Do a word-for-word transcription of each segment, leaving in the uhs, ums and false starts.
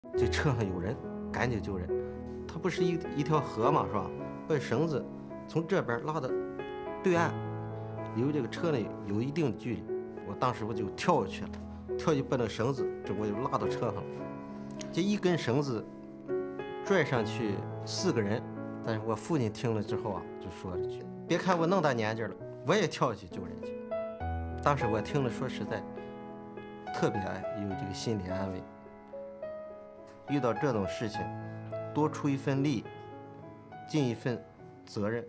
这车上有人，赶紧救人。它不是一一条河嘛，是吧？把绳子从这边拉到对岸，离这个车呢有一定的距离。我当时我就跳下去了，跳就把那绳子，这我就拉到车上了。这一根绳子拽上去四个人，但是我父亲听了之后啊，就说了句：“别看我那么大年纪了，我也跳下去救人去。”当时我听了，说实在，特别有这个心理安慰。遇到这种事情，多出一份力，尽一份责任。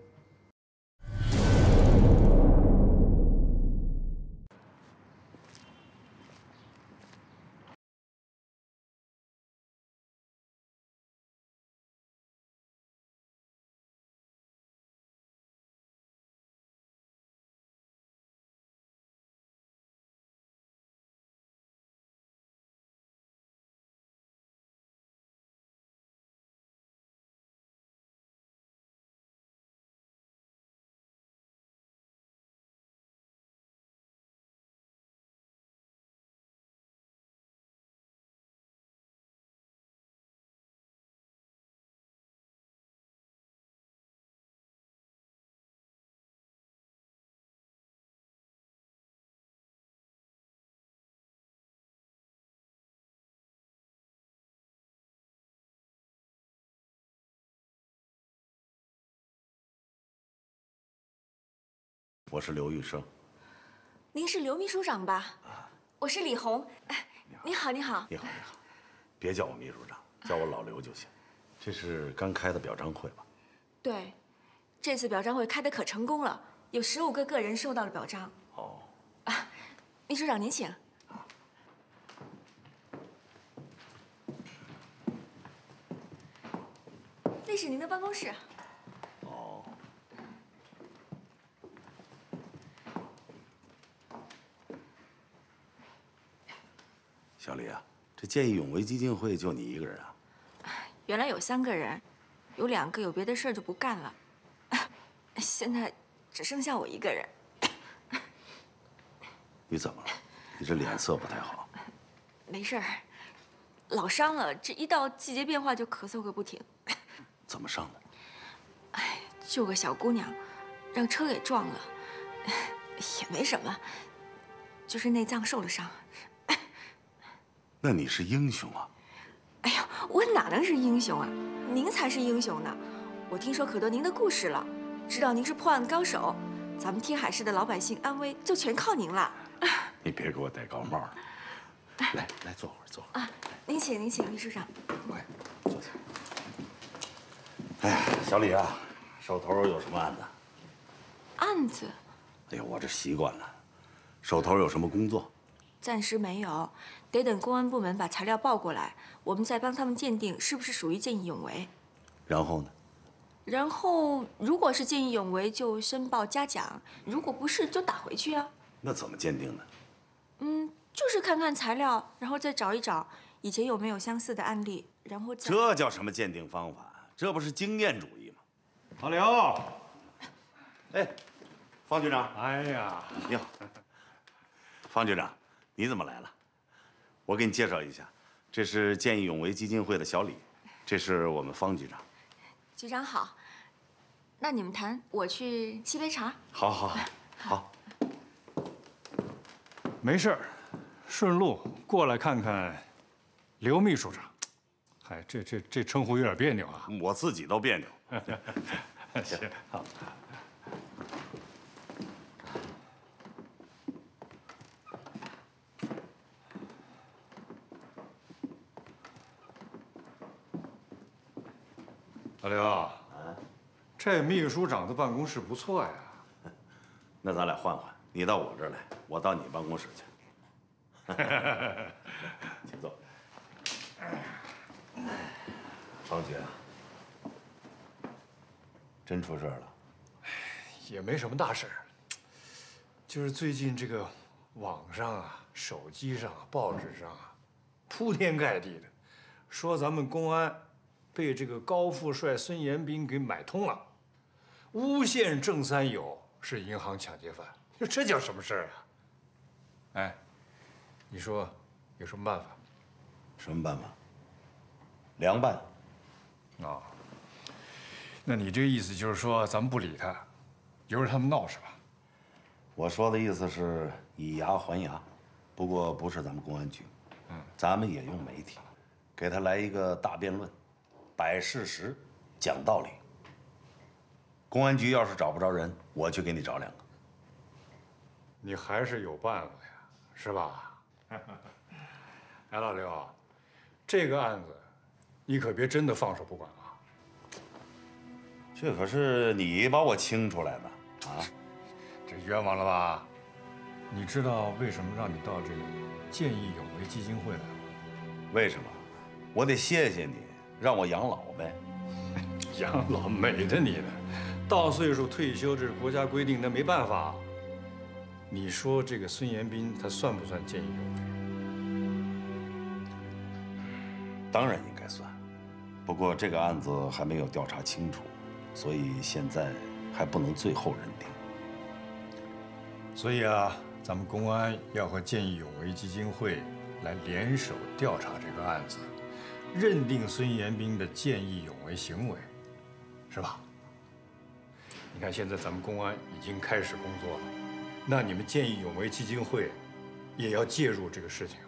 我是刘玉生。 您是刘秘书长吧？我是李红。哎，你好，你好。 你好，你好。别叫我秘书长，叫我老刘就行。这是刚开的表彰会吧？ 对，这次表彰会开得可成功了，有十五个个人受到了表彰。 哦。 啊，秘书长您请。那是您的办公室。 哦。小李啊，这见义勇为基金会就你一个人啊？ 原来有三个人，有两个有别的事儿就不干了，现在只剩下我一个人。 你怎么了？你这脸色不太好。 没事儿，老伤了，这一到季节变化就咳嗽个不停。 怎么伤的？ 哎，救个小姑娘，让车给撞了，也没什么，就是内脏受了伤。 那你是英雄啊！ 哎呦，我哪能是英雄啊？您才是英雄呢！我听说可多您的故事了，知道您是破案高手，咱们天海市的老百姓安危就全靠您了。 你别给我戴高帽了。来来，坐会儿，坐会儿。 啊，您请，您请，秘书长。 来，坐下。哎呀，小李啊，手头有什么案子？ 案子？ 哎呀，我这习惯了。手头有什么工作？ 暂时没有，得等公安部门把材料报过来，我们再帮他们鉴定是不是属于见义勇为。 然后呢？ 然后，如果是见义勇为，就申报嘉奖；如果不是，就打回去啊。 那怎么鉴定呢？ 嗯，就是看看材料，然后再找一找以前有没有相似的案例，然后再…… 这叫什么鉴定方法？这不是经验主义吗？ 老刘， 哎，方局长， 哎呀， 你好，方局长。你怎么来了？我给你介绍一下，这是见义勇为基金会的小李，这是我们方局长。 局长好，那你们谈，我去沏杯茶。 好，好，好，好。 没事儿，顺路过来看看刘秘书长。嗨，这这这称呼有点别扭啊。 我自己都别扭。 行，好。老刘，啊，这秘书长的办公室不错呀。 那咱俩换换，你到我这儿来，我到你办公室去。请坐。方局，真出事了？ 也没什么大事儿，就是最近这个网上啊、手机上啊、报纸上啊，铺天盖地的说咱们公安被这个高富帅孙延斌给买通了，诬陷郑三友是银行抢劫犯，这叫什么事儿啊？哎，你说有什么办法？ 什么办法？ 凉拌。 哦，那你这个意思就是说，咱们不理他，由着他们闹是吧？ 我说的意思是以牙还牙，不过不是咱们公安局，嗯，咱们也用媒体，给他来一个大辩论，摆事实，讲道理。公安局要是找不着人，我去给你找两个。 你还是有办法呀，是吧？哎，老刘，这个案子，你可别真的放手不管啊！ 这可是你把我清出来的啊！ 这冤枉了吧？你知道为什么让你到这个见义勇为基金会来吗？ 为什么？我得谢谢你，让我养老呗。 养老美的你呢？到岁数退休，这是国家规定，那没办法。你说这个孙延斌他算不算见义勇为？ 当然应该算，不过这个案子还没有调查清楚，所以现在还不能最后认定。 所以啊，咱们公安要和见义勇为基金会来联手调查这个案子，认定孙延斌的见义勇为行为，是吧？你看现在咱们公安已经开始工作了，那你们见义勇为基金会也要介入这个事情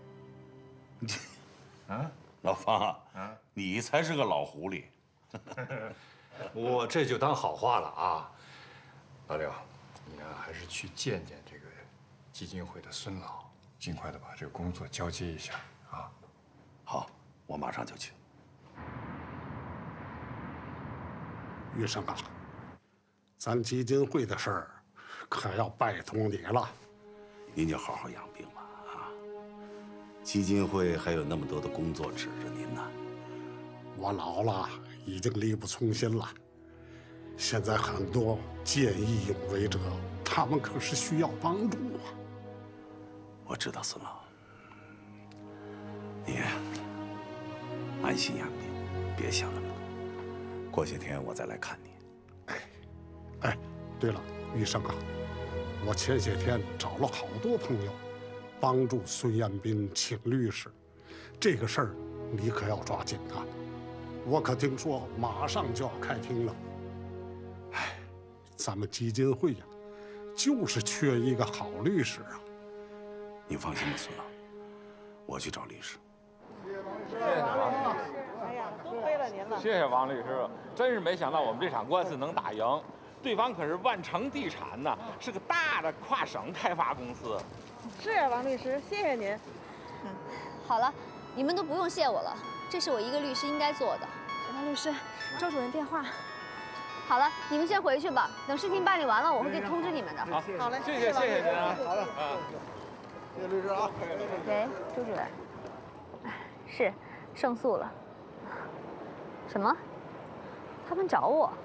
啊。啊？ 老方啊，啊你才是个老狐狸。 我这就当好话了啊，老刘，你呢还是去见见这个基金会的孙老，尽快的把这个工作交接一下啊。 好，我马上就去。 余生啊，咱基金会的事儿可要拜托你了。 您就好好养病吧啊！基金会还有那么多的工作指着您呢。 我老了，已经力不从心了。现在很多见义勇为者，他们可是需要帮助啊。 我知道，孙老，你安心养病，别想那么多。过些天我再来看你。 哎，哎，对了，余生啊，我前些天找了好多朋友，帮助孙彦斌请律师，这个事儿你可要抓紧啊！我可听说马上就要开庭了。哎，咱们基金会呀，就是缺一个好律师啊。 您放心吧，孙老，我去找律师。 谢谢王律师，哎呀，多亏了您了。谢谢王律师，真是没想到我们这场官司能打赢。对方可是万城地产呐，是个大的跨省开发公司。 是啊，王律师，谢谢您。 嗯，好了，你们都不用谢我了，这是我一个律师应该做的。 王律师，周主任电话。 好了，你们先回去吧，等事情办理完了，我会给通知你们的。 好， 好嘞， 谢谢谢谢您啊。 好了， 谢谢律师啊。 喂，周主任。是，胜诉了。什么？他们找我？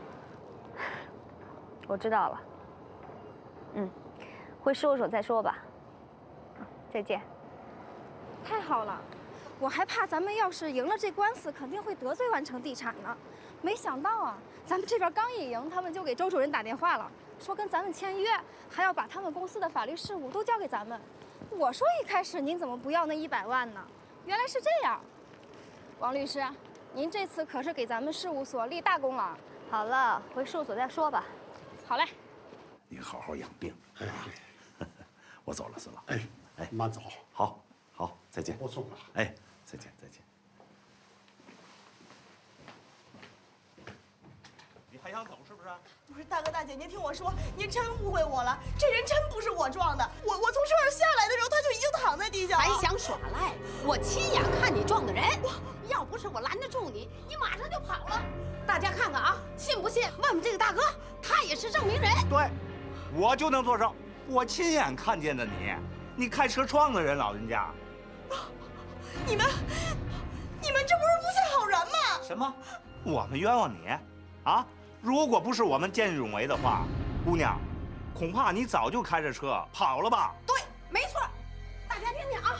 我知道了。嗯，回事务所再说吧。再见。 太好了，我还怕咱们要是赢了这官司，肯定会得罪万城地产呢。没想到啊，咱们这边刚一赢，他们就给周主任打电话了，说跟咱们签约，还要把他们公司的法律事务都交给咱们。我说一开始您怎么不要那一百万呢？原来是这样。王律师，您这次可是给咱们事务所立大功了。 好了，回事务所再说吧。 好嘞。 你好好养病。哎，我走了，孙老。 哎哎，慢走。 好，好，再见。 不送了。 哎，再见，再见。 你还想走是不是？ 不是，大哥大姐，您听我说，您真误会我了，这人真不是我撞的。我我从车上下来的时候，他就已经躺在地下了。 还想耍赖？我亲眼看你撞的人，要不是我拦得住你，你马上就跑了。大家看看啊，信不信？问问这个大哥，他也是证明人。 对，我就能作证，我亲眼看见的你，你开车撞的人，老人家。 你们，你们这不是诬陷好人吗？ 什么？我们冤枉你？啊？如果不是我们见义勇为的话，姑娘，恐怕你早就开着车跑了吧？ 对，没错。大家听听啊。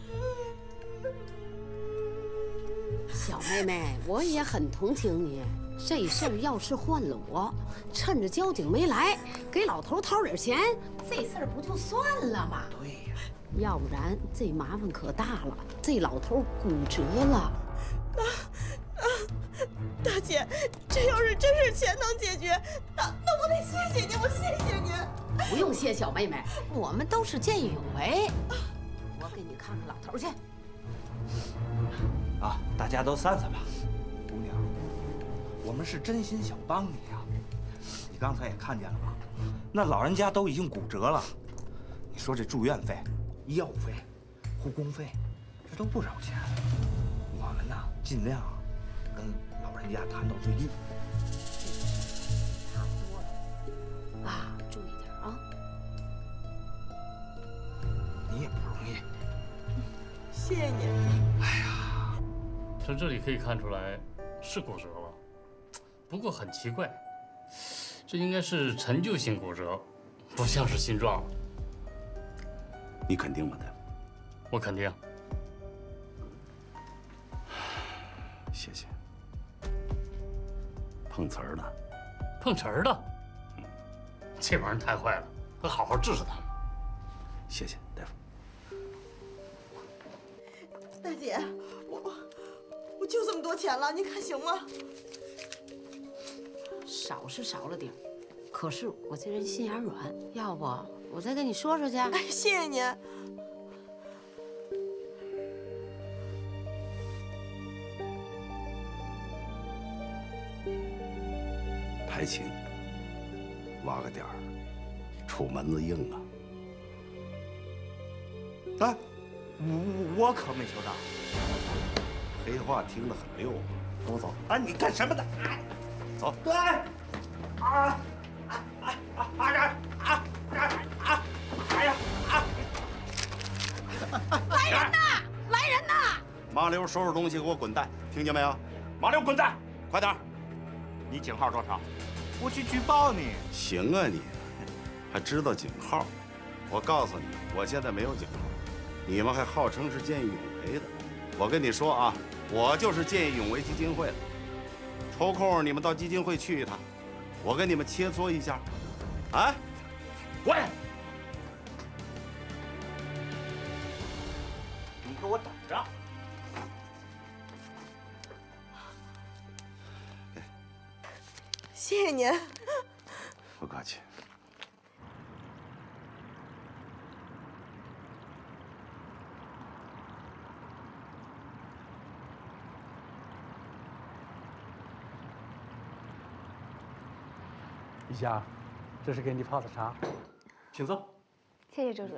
小妹妹，我也很同情你。 这事儿要是换了我，趁着交警没来，给老头掏点钱，这事儿不就算了吗？ 对呀。 要不然这麻烦可大了，这老头骨折了。 啊啊！大姐，这要是真是钱能解决，那那我得谢谢您，我谢谢您。 不用谢，小妹妹，我们都是见义勇为。我给你看看老头去。 啊，大家都散散吧。姑娘，我们是真心想帮你呀。你刚才也看见了吧？那老人家都已经骨折了，你说这住院费、医药费、护工费，这都不少钱。我们呢，尽量跟老人家谈到最低。 差不多了。啊，注意点啊。 你也不容易。 谢谢您。 哎呀， 从这里可以看出来是骨折了，不过很奇怪，这应该是陈旧性骨折，不像是新撞。 你肯定吗，大夫？ 我肯定。 谢谢。碰瓷儿的。 碰瓷儿的？嗯，这帮人太坏了，得好好治治他们。 谢谢大夫。 大姐，我我就这么多钱了，您看行吗？ 少是少了点儿，可是我这人心眼软，要不我再跟你说说去。 哎，谢谢您。 排琴，挖个点儿，杵门子硬啊！ 哎，我我可没求着。 黑话听得很溜啊。 走走，哎，你干什么的？哎，走。对。啊啊啊啊啊啊啊！哎呀啊！ 来人呐！来人呐！ 麻溜收拾东西，给我滚蛋！听见没有？ 麻溜滚蛋！ 快点！ 你警号多少？我去举报你。 行啊你，还知道警号？我告诉你，我现在没有警号，你们还号称是见义勇为的。我跟你说啊，我就是见义勇为基金会的。抽空你们到基金会去一趟，我跟你们切磋一下。啊， 滚！你给我等着！ 谢谢您。 不客气。 一霞，这是给你泡的茶，请坐。 谢谢周主任。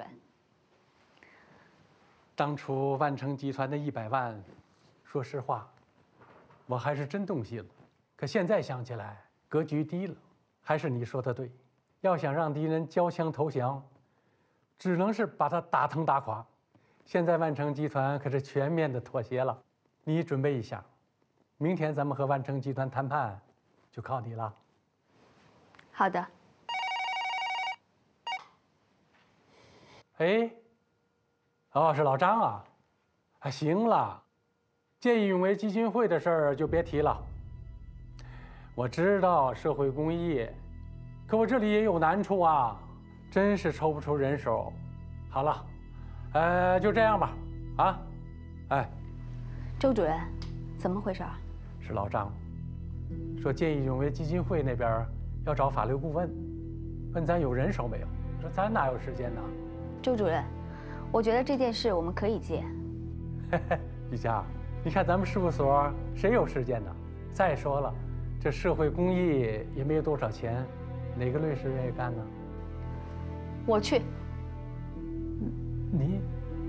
当初万成集团的一百万，说实话，我还是真动心了。可现在想起来，格局低了。还是你说的对，要想让敌人交枪投降，只能是把他打疼打垮。现在万成集团可是全面的妥协了，你准备一下，明天咱们和万成集团谈判，就靠你了。 好的。 哎，哦，是老张啊，啊，行了，见义勇为基金会的事儿就别提了。我知道社会公益，可我这里也有难处啊，真是抽不出人手。好了，呃，就这样吧，啊，哎， 周主任，怎么回事？ 是老张说见义勇为基金会那边要找法律顾问，问咱有人手没有？我说咱哪有时间呢？ 周主任，我觉得这件事我们可以接。 雨佳，你看咱们事务所谁有时间呢？再说了，这社会公益也没有多少钱，哪个律师愿意干呢？ 我去。 你？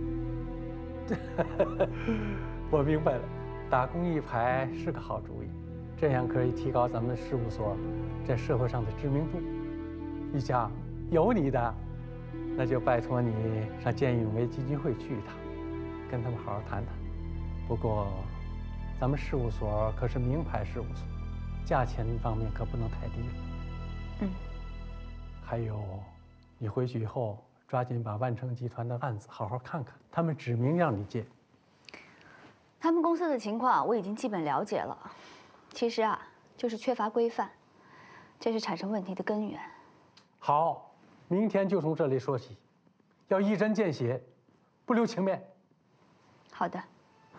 我明白了，打公益牌是个好主意，这样可以提高咱们事务所在社会上的知名度。雨佳，有你的，那就拜托你上见义勇为基金会去一趟，跟他们好好谈谈。不过，咱们事务所可是名牌事务所，价钱方面可不能太低了。 嗯。 还有，你回去以后抓紧把万成集团的案子好好看看，他们指明让你接。 他们公司的情况我已经基本了解了。其实啊， 就是缺乏规范，这是产生问题的根源。 好，明天就从这里说起，要一针见血，不留情面。 好的。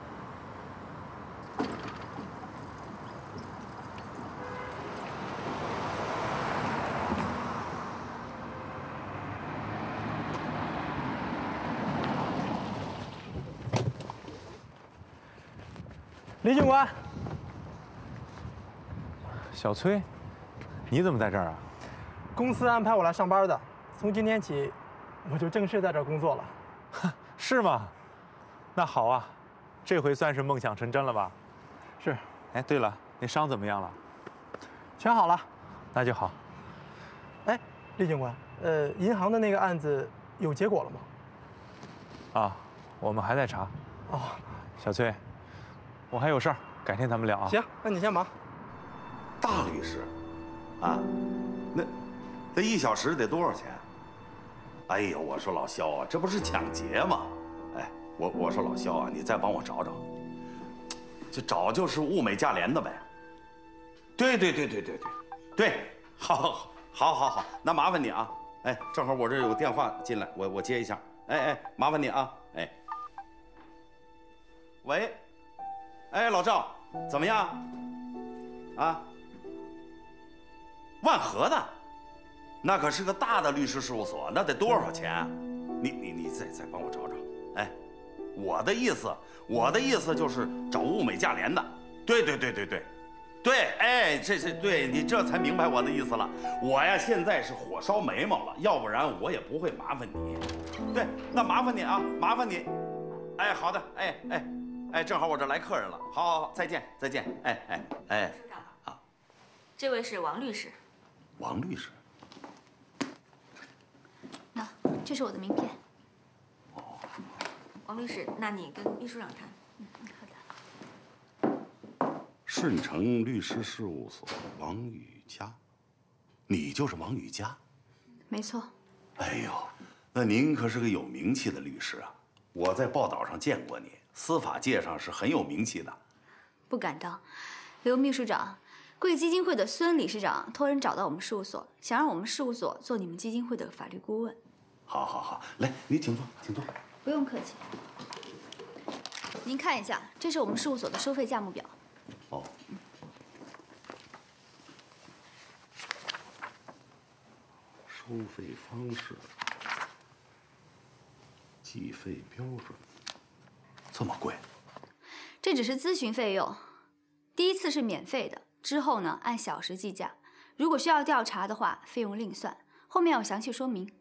李警官，小崔，你怎么在这儿啊？ 公司安排我来上班的，从今天起，我就正式在这儿工作了。 是吗？那好啊，这回算是梦想成真了吧？ 是。 哎，对了，那伤怎么样了？ 全好了。 那就好。 哎，李警官，呃，银行的那个案子有结果了吗？ 啊，我们还在查。 哦， 小崔。我还有事儿，改天咱们聊啊。 行，那你先忙。 大律师，啊，那那一小时得多少钱？哎呦，我说老肖啊，这不是抢劫吗？哎，我我说老肖啊，你再帮我找找，这找就是物美价廉的呗。对对对对对对，对，好，好，好，好，好，那麻烦你啊。哎，正好我这有电话进来，我我接一下。哎哎，麻烦你啊。哎，喂。哎，老赵，怎么样？啊，万和的，那可是个大的律师事务所，那得多少钱啊？你你你再再帮我找找。哎，我的意思，我的意思就是找物美价廉的。对对对对对，对，哎，这这对你这才明白我的意思了。我呀，现在是火烧眉毛了，要不然我也不会麻烦你。对，那麻烦你啊，麻烦你。哎，好的，哎哎。哎，正好我这来客人了，好，好，好，再见，再见，哎，哎，哎， 好，这位是王律师。 王律师， 那这是我的名片。 哦，王律师，那你跟秘书长谈。 嗯，好的。 顺成律师事务所，王宇佳，你就是王宇佳？ 没错。 哎呦，那您可是个有名气的律师啊！我在报道上见过你。司法界上是很有名气的， 不敢当。刘秘书长，贵基金会的孙理事长托人找到我们事务所，想让我们事务所做你们基金会的法律顾问。 好，好，好，来，你请坐，请坐。 不用客气。您看一下，这是我们事务所的收费价目表。 哦。收费方式、计费标准。这么贵？ 这只是咨询费用，第一次是免费的，之后呢按小时计价。如果需要调查的话，费用另算，后面有详细说明。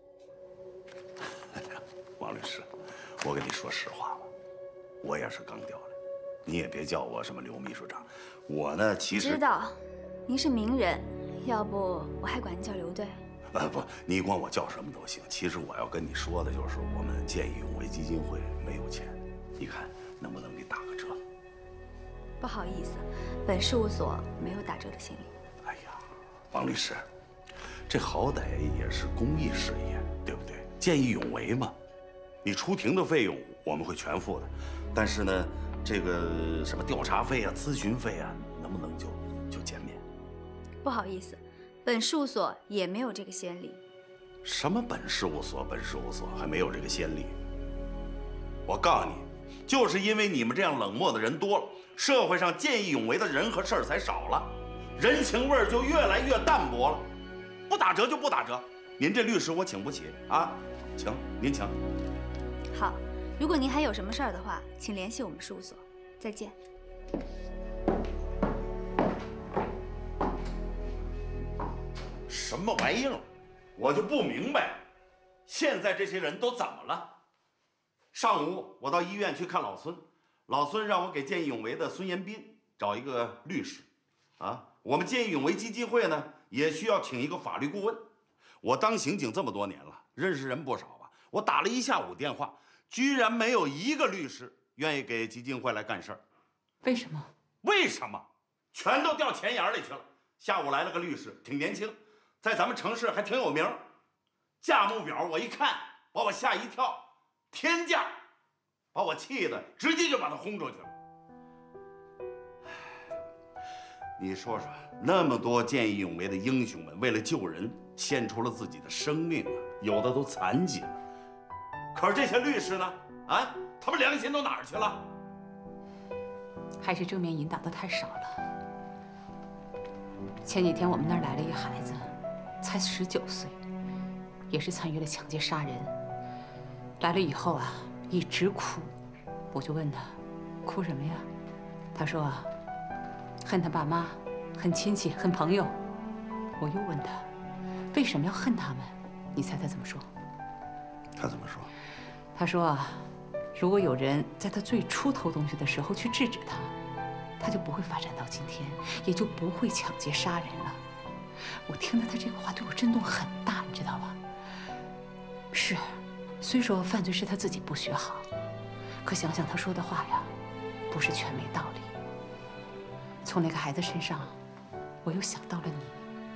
王律师，我跟你说实话吧，我也是刚调来，你也别叫我什么刘秘书长，我呢其实知道，您是名人，要不我还管您叫刘队。 呃不，你管我叫什么都行。其实我要跟你说的就是，我们见义勇为基金会没有钱。你看能不能给打个折？ 不好意思，本事务所没有打折的先例。 哎呀，王律师，这好歹也是公益事业，对不对？见义勇为嘛。你出庭的费用我们会全付的，但是呢，这个什么调查费啊、咨询费啊，能不能就就减免？ 不好意思，本事务所也没有这个先例。 什么本事务所？本事务所还没有这个先例？我告诉你。就是因为你们这样冷漠的人多了，社会上见义勇为的人和事儿才少了，人情味儿就越来越淡薄了。不打折就不打折，您这律师我请不起啊，请您请。 好，如果您还有什么事儿的话，请联系我们事务所。再见。 什么玩意儿？我就不明白，现在这些人都怎么了？上午我到医院去看老孙，老孙让我给见义勇为的孙延斌找一个律师，啊，我们见义勇为基金会呢也需要请一个法律顾问。我当刑警这么多年了，认识人不少啊，我打了一下午电话，居然没有一个律师愿意给基金会来干事儿。 为什么？ 为什么？全都掉钱眼里去了。下午来了个律师，挺年轻，在咱们城市还挺有名。价目表我一看，把我吓一跳。天价，把我气的直接就把他轰出去了。 你说说，那么多见义勇为的英雄们，为了救人，献出了自己的生命啊，有的都残疾了。可是这些律师呢？啊，他们良心都哪儿去了？ 还是正面引导的太少了。前几天我们那儿来了一孩子，才十九岁，也是参与了抢劫杀人。来了以后啊，一直哭，我就问他，哭什么呀？他说啊，恨他爸妈，恨亲戚，恨朋友。我又问他，为什么要恨他们？你猜他怎么说？ 他怎么说？ 他说啊，如果有人在他最初偷东西的时候去制止他，他就不会发展到今天，也就不会抢劫杀人了。我听了他这个话，对我震动很大，你知道吧？是，虽说犯罪是他自己不学好，可想想他说的话呀，不是全没道理。从那个孩子身上，我又想到了你。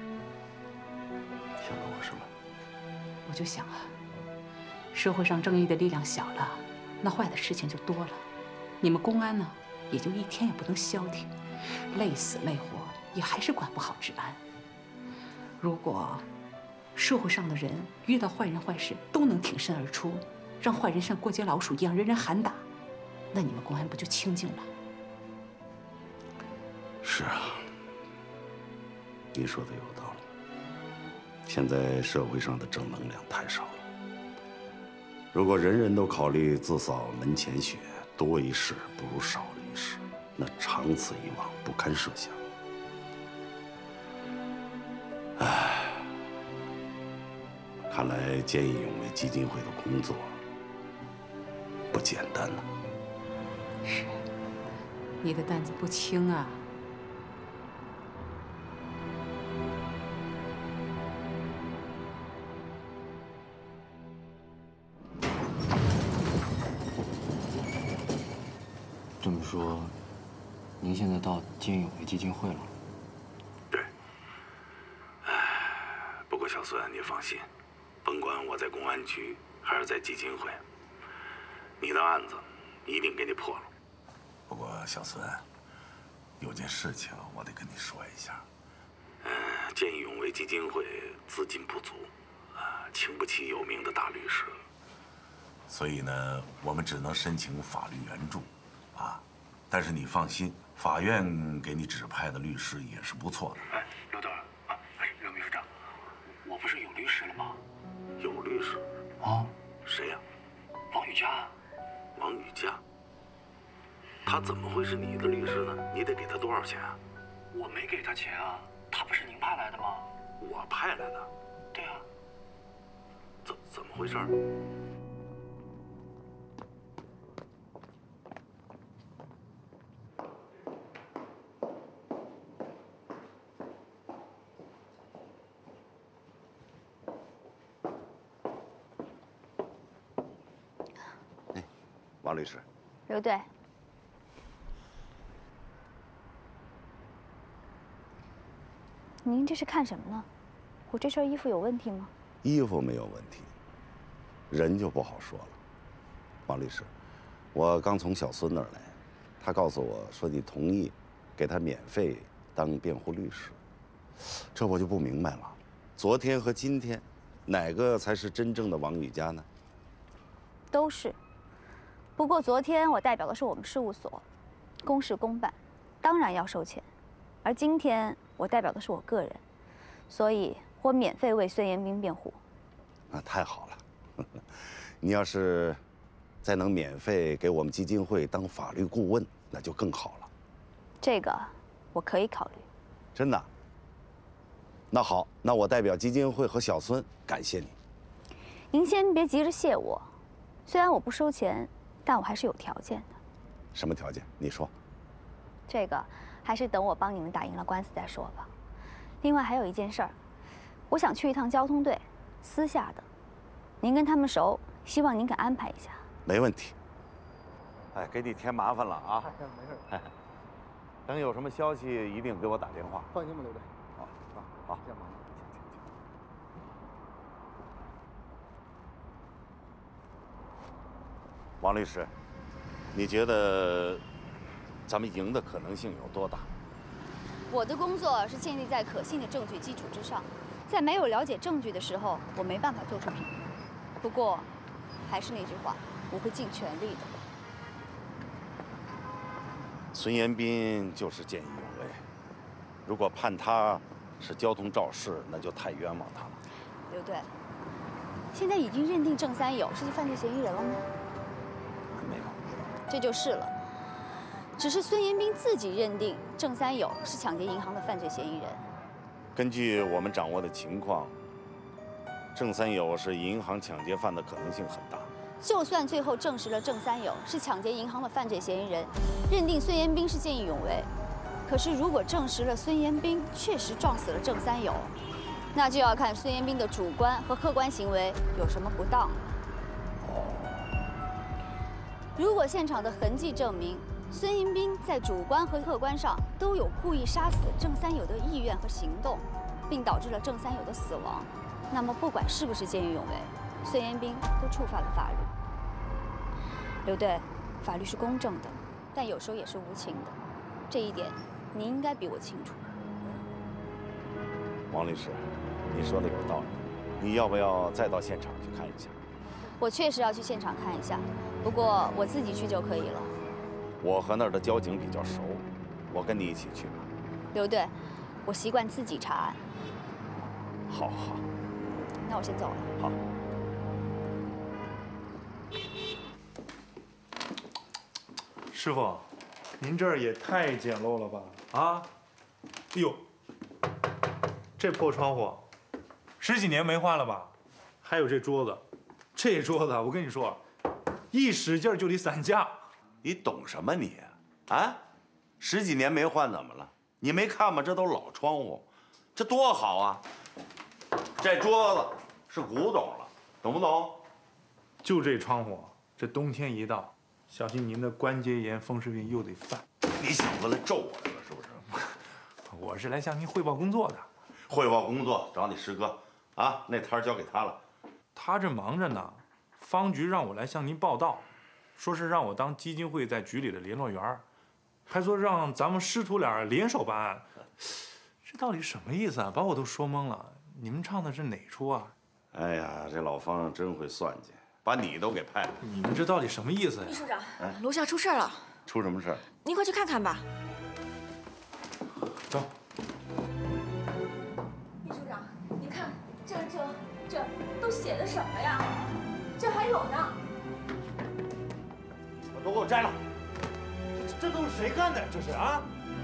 想到我什么？ 我就想啊，社会上正义的力量小了，那坏的事情就多了。你们公安呢，也就一天也不能消停，累死累活也还是管不好治安。如果社会上的人遇到坏人坏事都能挺身而出，让坏人像过街老鼠一样人人喊打，那你们公安不就清静了？ 是啊，你说的有道理。现在社会上的正能量太少了。如果人人都考虑自扫门前雪，多一事不如少一事，那长此以往不堪设想。唉，看来见义勇为基金会的工作不简单呐。 是，你的担子不轻啊。 这么说，您现在到见义勇为基金会了？ 对。唉，不过小孙，你放心，甭管我在公安局还是在基金会，你的案子一定给你破了。不过小孙，有件事情我得跟你说一下。嗯，见义勇为基金会资金不足，啊，请不起有名的大律师，所以呢，我们只能申请法律援助。啊，但是你放心，法院给你指派的律师也是不错的。哎，刘队，啊，刘秘书长，我不是有律师了吗？有律师？啊，谁呀？王宇佳。王宇佳？他怎么会是你的律师呢？你得给他多少钱啊？我没给他钱啊，他不是您派来的吗？我派来的？对啊。怎怎么回事？王律师， 刘队，您这是看什么呢？我这身衣服有问题吗？ 衣服没有问题，人就不好说了。王律师，我刚从小孙那儿来，他告诉我说你同意给他免费当辩护律师，这我就不明白了。昨天和今天，哪个才是真正的王宇佳呢？ 都是。不过昨天我代表的是我们事务所，公事公办，当然要收钱。而今天我代表的是我个人，所以我免费为孙延兵辩护。 那太好了，你要是再能免费给我们基金会当法律顾问，那就更好了。 这个我可以考虑。 真的？那好，那我代表基金会和小孙感谢你。 您先别急着谢我，虽然我不收钱，但我还是有条件的。 什么条件？你说。 这个还是等我帮你们打赢了官司再说吧。另外还有一件事儿，我想去一趟交通队，私下的，您跟他们熟，希望您肯安排一下。 没问题。哎，给你添麻烦了啊。 没事。 哎，等有什么消息一定给我打电话。 放心吧，刘队。 好，啊，好。 见忙。 王律师，你觉得咱们赢的可能性有多大？ 我的工作是建立在可信的证据基础之上，在没有了解证据的时候，我没办法做出评论。不过，还是那句话，我会尽全力的。 孙延斌就是见义勇为，如果判他是交通肇事，那就太冤枉他了。 刘队，现在已经认定郑三友是犯罪嫌疑人了吗？ 没有， 这就是了。只是孙延斌自己认定郑三友是抢劫银行的犯罪嫌疑人。 根据我们掌握的情况，郑三友是银行抢劫犯的可能性很大。 就算最后证实了郑三友是抢劫银行的犯罪嫌疑人，认定孙延斌是见义勇为，可是如果证实了孙延斌确实撞死了郑三友，那就要看孙延斌的主观和客观行为有什么不当了。如果现场的痕迹证明孙延斌在主观和客观上都有故意杀死郑三友的意愿和行动，并导致了郑三友的死亡，那么不管是不是见义勇为，孙延斌都触犯了法律。刘队，法律是公正的，但有时候也是无情的，这一点你应该比我清楚。 王律师，你说的有道理，你要不要再到现场去看一下？ 我确实要去现场看一下，不过我自己去就可以了。 我和那儿的交警比较熟，我跟你一起去吧。 刘队，我习惯自己查案。 好好， 那我先走了。 好。 师傅，您这儿也太简陋了吧？啊！哎呦，这破窗户，十几年没换了吧？还有这桌子，这桌子我跟你说，一使劲就得散架。 你懂什么你？啊？十几年没换怎么了？你没看吗？这都老窗户，这多好啊！这桌子是古董了，懂不懂？ 就这窗户，这冬天一到，小心您的关节炎、风湿病又得犯。 你小子来咒我来了是不是？ 我是来向您汇报工作的。 汇报工作找你师哥，啊，那摊儿交给他了。 他这忙着呢，方局让我来向您报道，说是让我当基金会在局里的联络员，还说让咱们师徒俩联手办案。这到底什么意思啊？把我都说懵了。你们唱的是哪出啊？ 哎呀，这老方真会算计，把你都给派了。 你们这到底什么意思呀？ 秘书长， 哎， 楼下出事了。 出什么事儿？ 您快去看看吧。 走。 秘书长，你看这这这都写的什么呀？这还有呢。 都给我摘了！ 这都是谁干的？这是啊？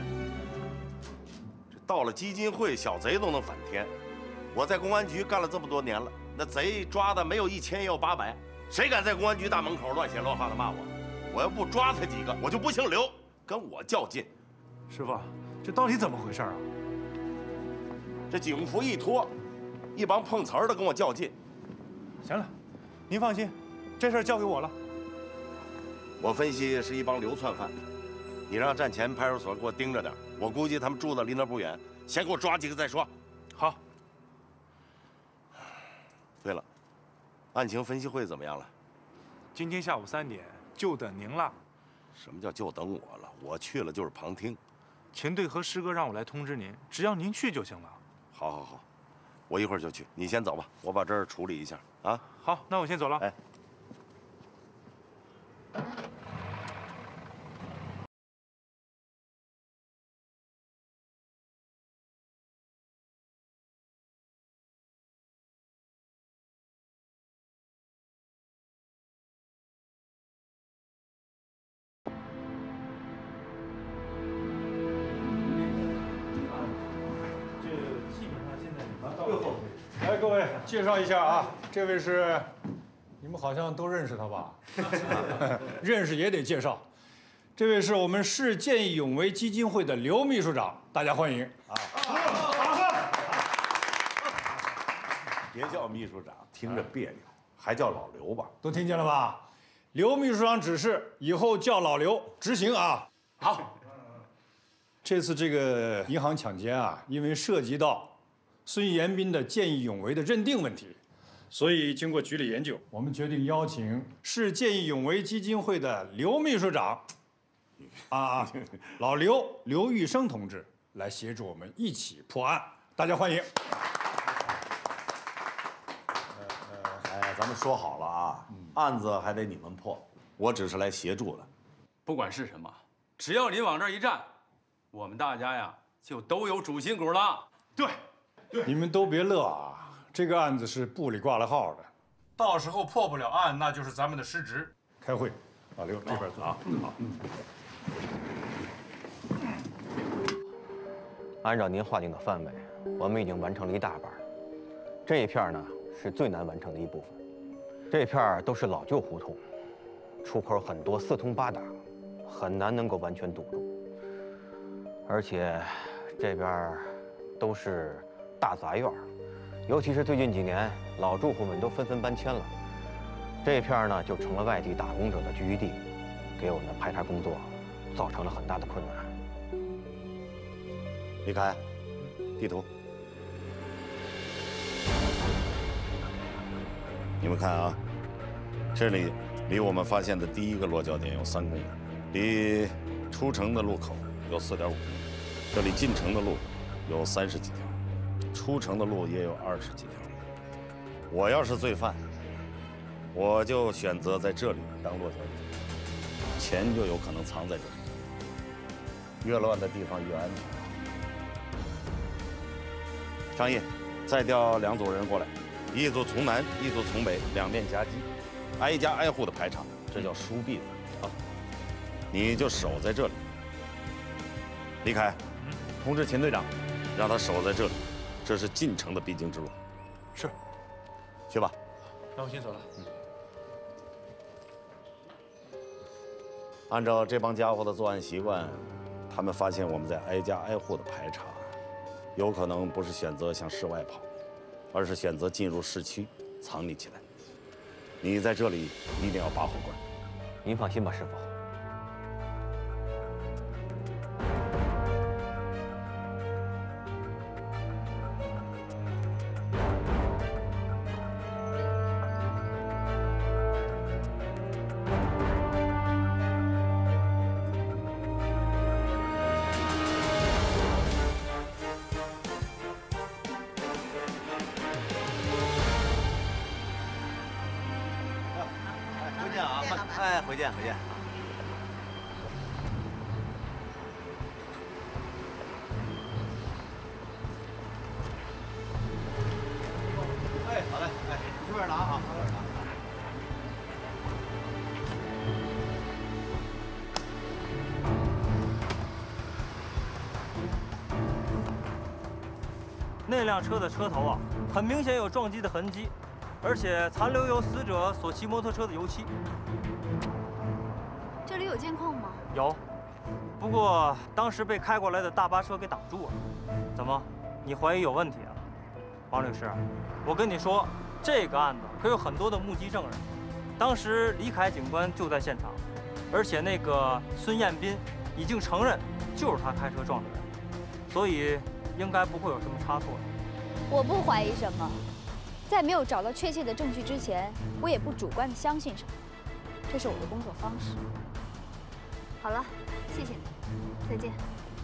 这到了基金会，小贼都能反天。我在公安局干了这么多年了，那贼抓的没有一千也有八百，谁敢在公安局大门口乱写乱画的骂我？我要不抓他几个，我就不姓刘，跟我较劲。 师傅，这到底怎么回事啊？ 这警服一脱，一帮碰瓷儿的跟我较劲。 行了，您放心，这事儿交给我了。 我分析是一帮流窜犯，你让站前派出所给我盯着点，我估计他们住的离那不远，先给我抓几个再说。 好。 对了，案情分析会怎么样了？ 今天下午三点，就等您了。 什么叫就等我了？我去了就是旁听。 秦队和师哥让我来通知您，只要您去就行了。 好，好，好，我一会儿就去，你先走吧，我把这儿处理一下啊。 好，那我先走了。 哎。 来，各位介绍一下啊，这位是，你们好像都认识他吧？认识也得介绍，这位是我们市见义勇为基金会的刘秘书长，大家欢迎啊！ 别叫秘书长，听着别扭，还叫老刘吧。 都听见了吧？刘秘书长指示，以后叫老刘执行啊。好。这次这个银行抢劫啊，因为涉及到孙延斌的见义勇为的认定问题，所以经过局里研究，我们决定邀请市见义勇为基金会的刘秘书长，啊，老刘刘玉生同志来协助我们一起破案，大家欢迎。 哎，咱们说好了啊，案子还得你们破，我只是来协助的。 不管是什么，只要您往这儿一站，我们大家呀就都有主心骨了。 对，你们都别乐啊，这个案子是部里挂了号的，到时候破不了案，那就是咱们的失职。开会，老刘这边坐啊。好。 按照您划定的范围，我们已经完成了一大半。这一片呢是最难完成的一部分。这片都是老旧胡同，出口很多，四通八达，很难能够完全堵住。而且这边都是大杂院，尤其是最近几年，老住户们都纷纷搬迁了，这一片呢就成了外地打工者的聚居地，给我们的排查工作造成了很大的困难。 李凯，地图。你们看啊，这里离我们发现的第一个落脚点有三公里，离出城的路口有四点五公里，这里进城的路有三十几条，出城的路也有二十几条。我要是罪犯，我就选择在这里当落脚点，钱就有可能藏在这里。越乱的地方越安全。张毅，再调两组人过来，一组从南，一组从北，两面夹击，挨家挨户的排查，这叫疏闭子啊！你就守在这里。李凯，通知秦队长，让他守在这里，这是进城的必经之路。 是， 去吧。 那我先走了。嗯。 按照这帮家伙的作案习惯，他们发现我们在挨家挨户的排查。有可能不是选择向市外跑，而是选择进入市区藏匿起来。你在这里一定要把好关。 您放心吧，师傅。 哎，回见，回见。哎，好嘞，哎，这边拿啊，这边拿。 那辆车的车头啊，很明显有撞击的痕迹。而且残留有死者所骑摩托车的油漆。 这里有监控吗？ 有，不过当时被开过来的大巴车给挡住了。怎么，你怀疑有问题啊？王律师，我跟你说，这个案子可有很多的目击证人。当时李凯警官就在现场，而且那个孙彦斌已经承认就是他开车撞的人，所以应该不会有什么差错。 我不怀疑什么。在没有找到确切的证据之前，我也不主观的相信什么，这是我的工作方式。好了，谢谢你，再见。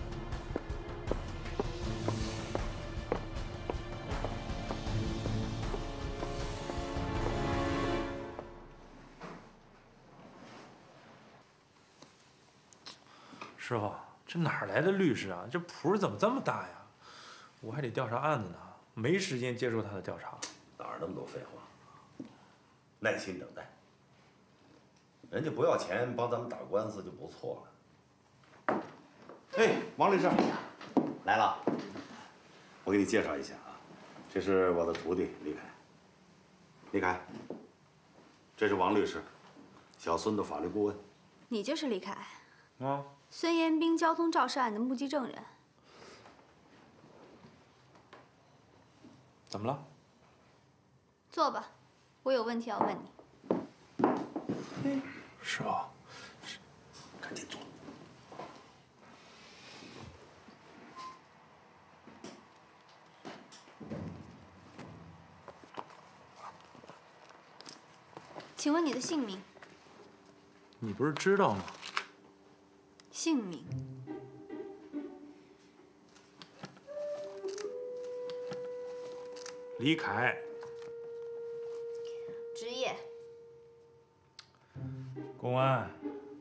师傅，这哪来的律师啊？这谱怎么这么大呀？我还得调查案子呢，没时间接受他的调查。 哪儿那么多废话？耐心等待。人家不要钱帮咱们打官司就不错了。哎，王律师，来了。我给你介绍一下啊，这是我的徒弟李凯。李凯，这是王律师，小孙的法律顾问。 你就是李凯。 啊。 孙彦斌交通肇事案的目击证人。 怎么了？ 坐吧，我有问题要问你。 师傅， 赶紧坐。 请问你的姓名？ 你不是知道吗？ 姓名。 李凯。 职业。 公安。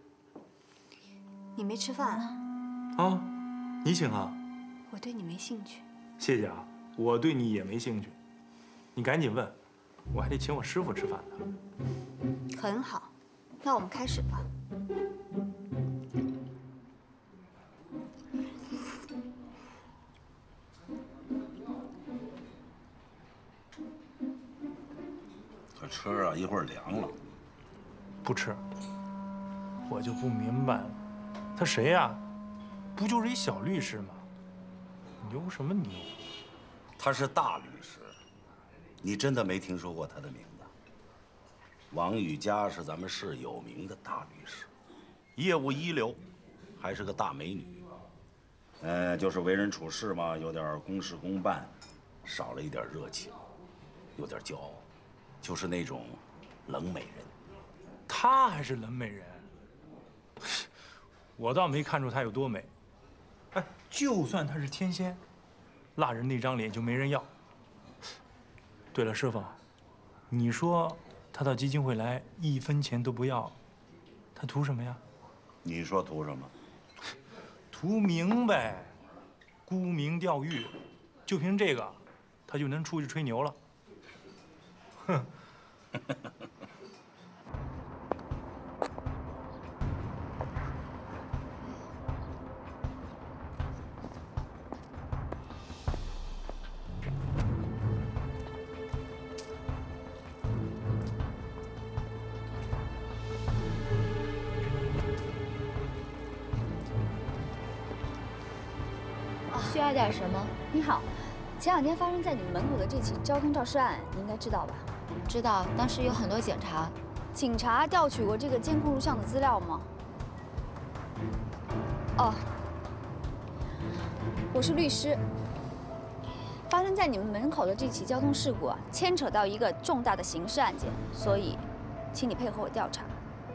你没吃饭啊？ 啊，你请啊。 我对你没兴趣。 谢谢啊，我对你也没兴趣。你赶紧问，我还得请我师傅吃饭呢。 很好，那我们开始吧。 可吃啊，一会儿凉了。 不吃，我就不明白了，他谁呀？不就是一小律师吗？牛什么牛？ 他是大律师，你真的没听说过他的名字？王雨佳是咱们市有名的大律师，业务一流，还是个大美女。呃，就是为人处事嘛，有点公事公办，少了一点热情，有点骄傲，就是那种冷美人。 她还是冷美人？我倒没看出她有多美。哎，就算她是天仙，蜡人那张脸就没人要。对了，师傅，你说她到基金会来一分钱都不要，她图什么呀？ 你说图什么？ 图名呗，沽名钓誉，就凭这个，她就能出去吹牛了。哼。 需要点什么？你好，前两天发生在你们门口的这起交通肇事案，你应该知道吧？知道，当时有很多警察。警察调取过这个监控录像的资料吗？哦，我是律师。发生在你们门口的这起交通事故啊，牵扯到一个重大的刑事案件，所以，请你配合我调查。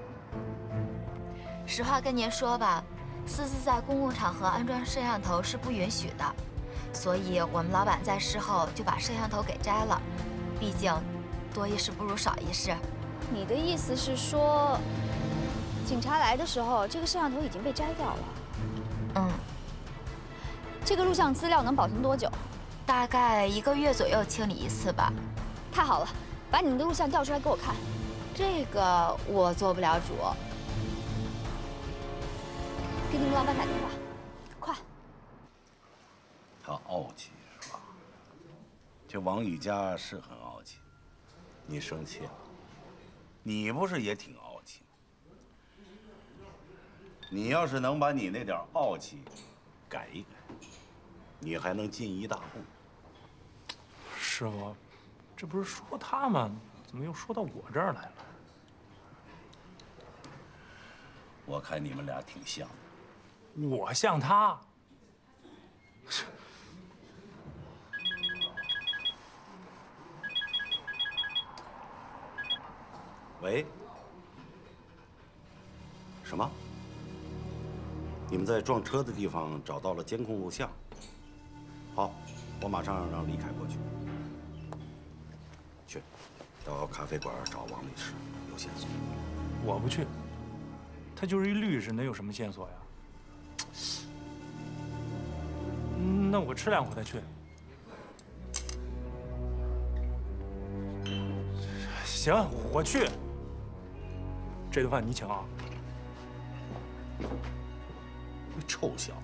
实话跟您说吧。私自在公共场合安装摄像头是不允许的，所以我们老板在事后就把摄像头给摘了。毕竟，多一事不如少一事。 你的意思是说，警察来的时候，这个摄像头已经被摘掉了？ 嗯。 这个录像资料能保存多久？ 大概一个月左右清理一次吧。 太好了，把你们的录像调出来给我看。 这个我做不了主。 给你们老板打电话，快！ 他傲气是吧？这王雨佳是很傲气，你生气了？你不是也挺傲气吗？你要是能把你那点傲气改一改，你还能进一大步。 师傅，这不是说他吗？怎么又说到我这儿来了？ 我看你们俩挺像的。 我像他？ 喂？什么？你们在撞车的地方找到了监控录像？好，我马上让李凯过去。去，到咖啡馆找王律师，有线索。 我不去，他就是一律师，能有什么线索呀？那我吃两口再去。行，我去。这顿饭你请啊。 臭小子！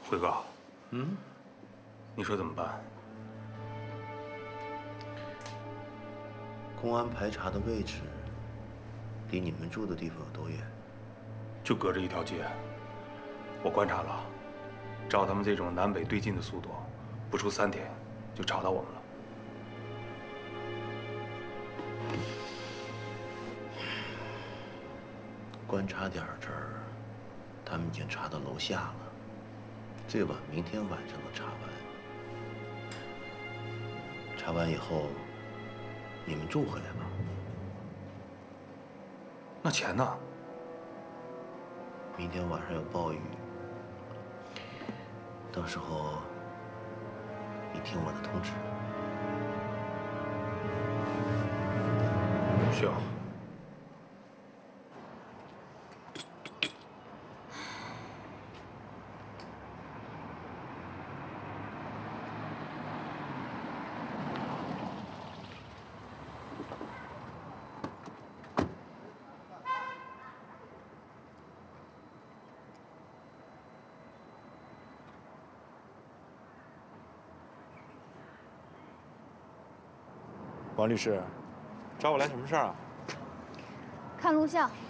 辉哥，嗯，你说怎么办？ 公安排查的位置离你们住的地方有多远？ 就隔着一条街。我观察了，照他们这种南北对进的速度，不出三天就找到我们了。 观察点这儿，他们已经查到楼下了，最晚明天晚上能查完。查完以后，你们住回来吧。 那钱呢？ 明天晚上有暴雨，到时候你听我的通知。 行。王律师，找我来什么事儿啊？ 看录像。